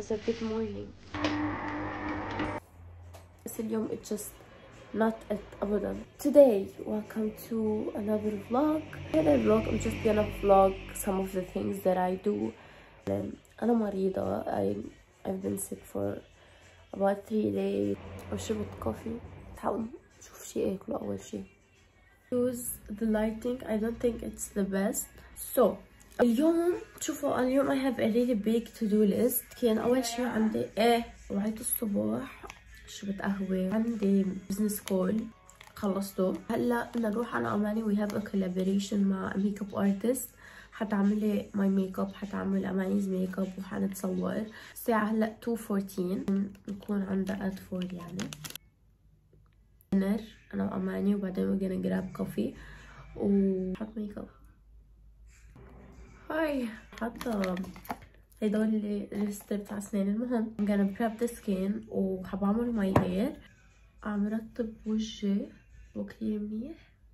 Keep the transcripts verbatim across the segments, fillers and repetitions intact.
it's a good morning. بس اليوم it's just not it أبدا. Today, welcome to another vlog. Another vlog, I'm just gonna vlog some of the things that I do. أنا مريضة. I, I've been sick for about three days. وشربت كوفي. حاول نشوف شي أكله أول شي. Use the lighting. I don't think it's the best. So اليوم شوفوا اليوم I have a really big to do list. كان أول شي عندي إيه وعيت الصبح شربت قهوة، عندي business call خلصته. هلا بدنا نروح أنا أماني we have a collaboration مع ميك اب ارتست، حتعملي ماي ميك اب، حتعمل أمانيز ميك اب وحنتصور. الساعة هلا two fourteen نكون عندها at four يعني. dinner أنا وأماني وبعدين we're gonna grab coffee وحط ميك اب. هاي حاطة هيدول الليست بتاع اسنان. المهم I'm gonna prep the skin وحبعمل ماي hair، عم رطب وجهي وكتير منيح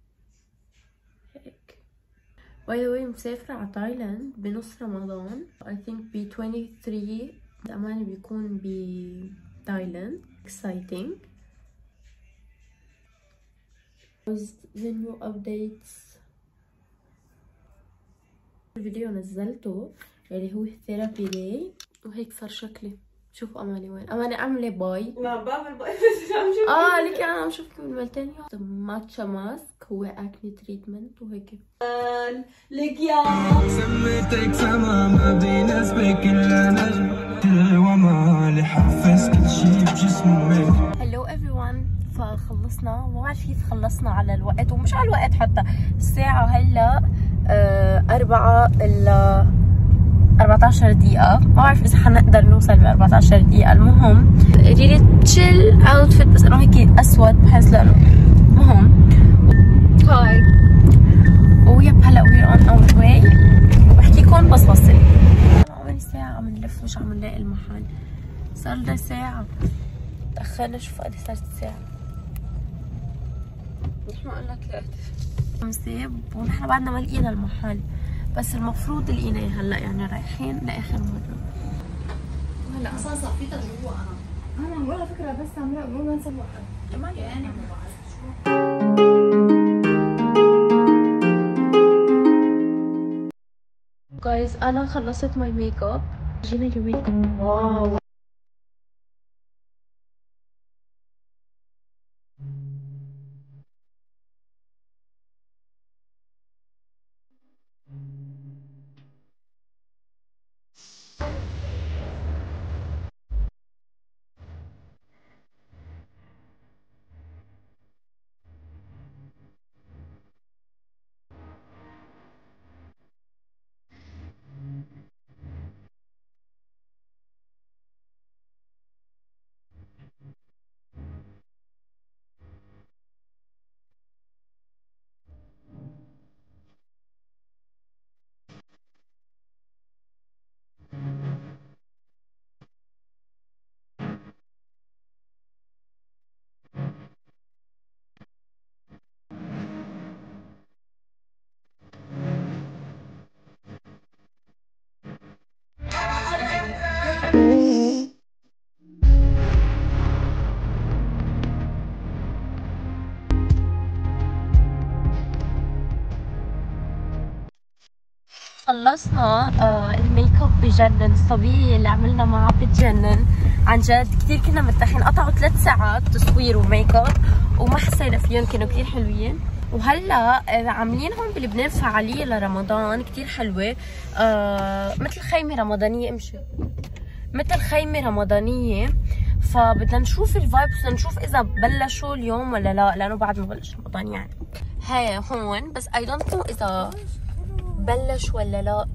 هيك. by the way مسافرة على تايلاند بنص رمضان. I think ب twenty-three أماني بيكون ب تايلاند. exciting. the new updates. الفيديو نزلته اللي هو ثيرابي داي وهيك صار شكلي. شوفوا اماني وين. اماني عامله باي. ما بعمل باي بس عم شوف. اه ليك انا عم شوفكم بالملتين. ماتشا ماسك هو اكني تريتمنت وهيك. ليك يا سميتك سما ما بدي نسبك الا نجم وما لي حفظ كل شيء بجسمك. هلو everyone. فخلصنا، ما بعرف كيف خلصنا على الوقت ومش على الوقت حتى. الساعة هلا آه أربعة إلا أربعتاشر دقيقة. ما بعرف إذا حنقدر نوصل ب أربعتاشر دقيقة. المهم ريلي تشيل اوتفيت بس إنه هيك أسود بحس لأنه المهم هاي ويب. هلا وير أون أور واي. بحكيكم بس بصل. أول ساعة عم نلف مش عم نلاقي المحل. صار لنا ساعة تأخرنا. شوف قد صارت الساعة. نحن قلنا ثلاثة خمسة ونحن بعدنا ما لقينا المحل، بس المفروض لقيناه هلا يعني رايحين لآخر مرة. وهلا أصلا صفيتها جوا. أنا أنا ولا فكرة بس عم لا ما نسوي كمان يعني ما بعرف شو. جايز أنا خلصت ماي ميك اب. جينا اليومين. واو خلصنا. آه الميك اب بجنن. الصبية اللي عملنا معها بتجنن عن جد. كثير كنا مرتاحين. قطعوا ثلاث ساعات تصوير وميك اب وما حسينا فيهم، كانوا كثير حلوين. وهلا آه عاملينهم بلبنان فعالية لرمضان كثير حلوة. آه مثل خيمة رمضانية. امشي مثل خيمة رمضانية. فبدنا نشوف الفايبس، بدنا نشوف اذا بلشوا اليوم ولا لا، لانه بعد ما بلش رمضان يعني. هاي هون بس اي دونت نو اذا بلش ولا لا.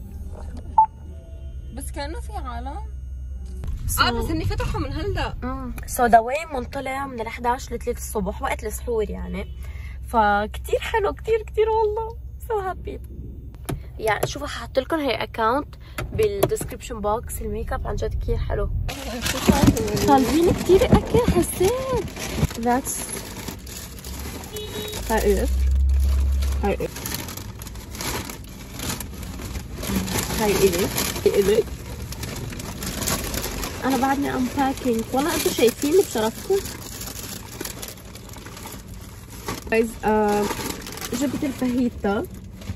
بس كانه في عالم. so, اه بس اني فتحوا من هلا. امم سو ذا واي منطلع من الحداشر ل ثلاثة الصبح وقت السحور يعني. فكتير حلو كتير كتير والله. سو هابي يعني. شوفوا ححط لكم هي اكونت بالديسكربشن بوكس. الميك اب عن جد كتير حلو. طالبين كتير اكل حسيت. ذاتس هاي اف هاي اف هاي إلك إلك انا بعدني انباكينج. والله انتوا شايفيني بشرفكم. جايز آه جبت الفاهيتا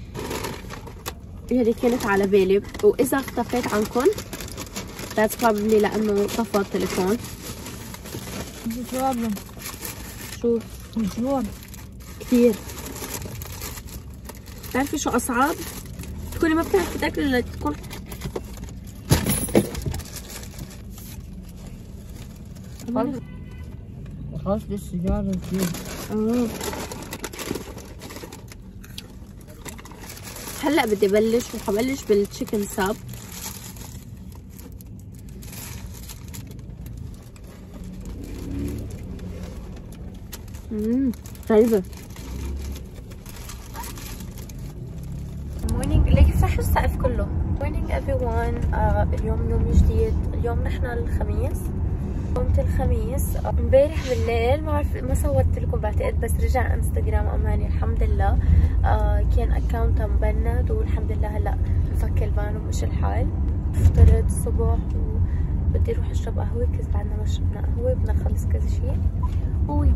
اللي كانت على بالي، واذا اختفيت عنكم that's probably لانه طفى التليفون. problem. شو مشروع كثير. بتعرفي شو اصعب؟ تكوني ما بتعرفي تاكلي الا تكون خلاص دي السيجارة دي. اه هلا بدي بلش وحبلش بالتشيكن ساب. امم طيبة. مورنينج. ليك افتحوا السقف كله. مورنينج everyone. آه اليوم يوم جديد. اليوم نحن الخميس. قمت الخميس امبارح بالليل، ما بعرف ما صورت لكم بعتقد، بس رجع انستغرام اماني الحمد لله. آه كان اكونت مبند والحمد لله هلا مفك البان ومش الحال. فطرت الصبح وبدي اروح اشرب قهوه كز بعدنا ما شربنا قهوه، بدنا نخلص كذا شيء. وي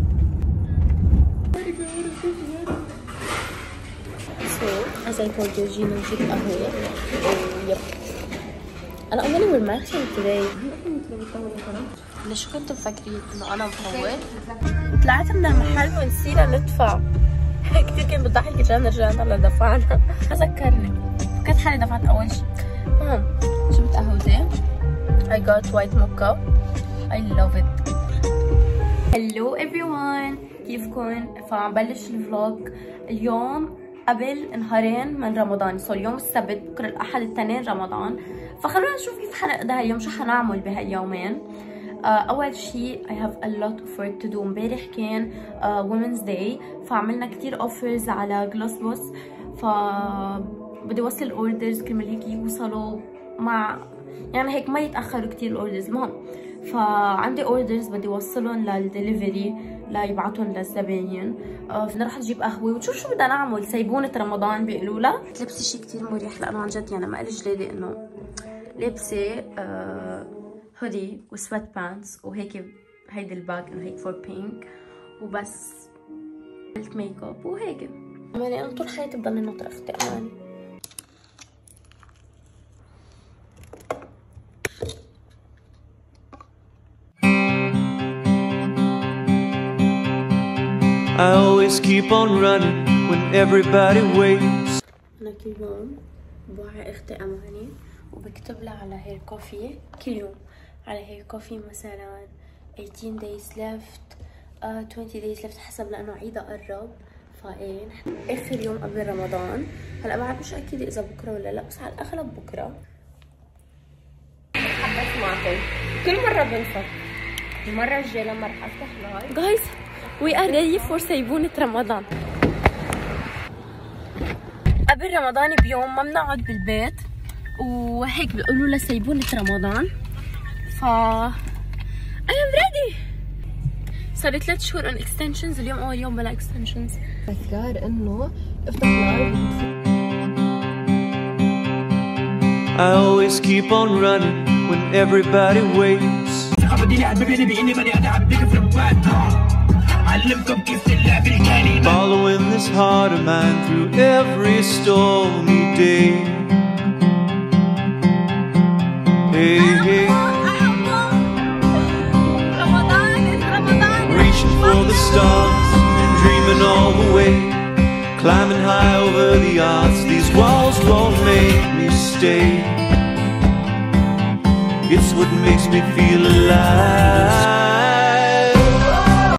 So, as I told you, جينا نجيب قهوة. يب. أنا أماني والماكسيم today. ليش كنتوا مفكرين إنه أنا مفوت؟ طلعت من المحل ونسينا ندفع. كثير كان بتضحك رجعنا رجعنا هلا دفعنا. ذكرني. فكرت حالي دفعت أول شيء. المهم جبت قهوتين. I got white mocha. I love it. Hello everyone. كيفكن؟ فعم بلش الفلوج اليوم قبل نهارين من رمضان. سو اليوم السبت، بكره الاحد، التنين رمضان. فخلونا نشوف كيف حنقضي هاليوم، شو حنعمل بهاليومين. uh, اول شيء I have a lot of work to do. امبارح كان uh, Women's Day، فعملنا كتير اوفرز على جلوس بوس، ف بدي اوصل الاوردرز كرمال هيك يوصلوا مع يعني هيك ما يتاخروا كتير الاوردرز. المهم فعندي اوردرز بدي اوصلهم للدليفري ليبعتهم للزباين. آه فينا نروح نجيب قهوه ونشوف شو بدنا نعمل. سيبونه رمضان بيقولوا لها. لبسي شيء كثير مريح لانه عن جد يعني ما قال جلالي انه لابسه آه هودي وسويت بانتس وهيك هيدي الباك انه هيك فور بينك وبس. عملت ميك اب وهيك. اماني انا طول حياتي بضلني ناطره اختي اماني. I always keep on running when everybody waits. أنا كل يوم بوعي أختي أماني وبكتب لها على هير كوفي كل يوم، على هير كوفي مثلا eighteen days left uh, twenty days left حسب لأنه عيدها قرب. فإيه نحن آخر يوم قبل رمضان. هلا بعد مش أكيد إذا بكرة ولا لا، بس على الأغلب بكرة. حبيت معكم كل مرة بنسى. المرة الجاية لما رح أفتح لايف جايز we are ready for سيبونة رمضان. قبل رمضان بيوم ما بنقعد بالبيت وهيك بيقولوا لنا سيبونة رمضان. ف I am ready. صار ثلاث شهور on extensions. اليوم أول يوم بلا extensions. أفكار إنه افتح لايف. I always keep on running when everybody waits. Following this heart of mine through every stormy day. Hey, hey. Reaching for the stars, dreaming all the way. Climbing high over the odds, these walls won't make me stay. It's what makes me feel alive.